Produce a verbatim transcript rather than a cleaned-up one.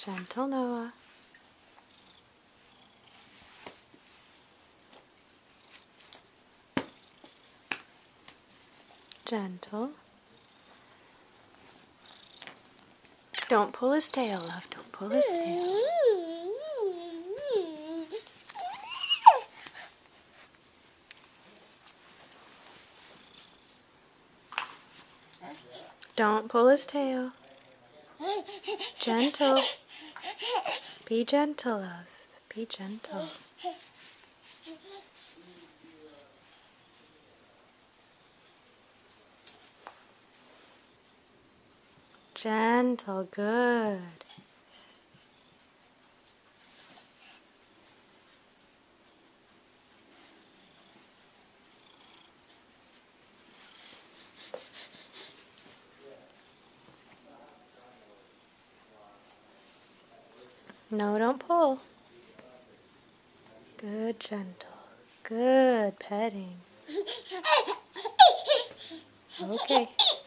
Gentle, Noah. Gentle. Don't pull his tail, love. Don't pull his tail. Don't pull his tail. Gentle. Be gentle, love. Be gentle. Gentle, good. No, don't pull. Good, gentle. Good petting. Okay.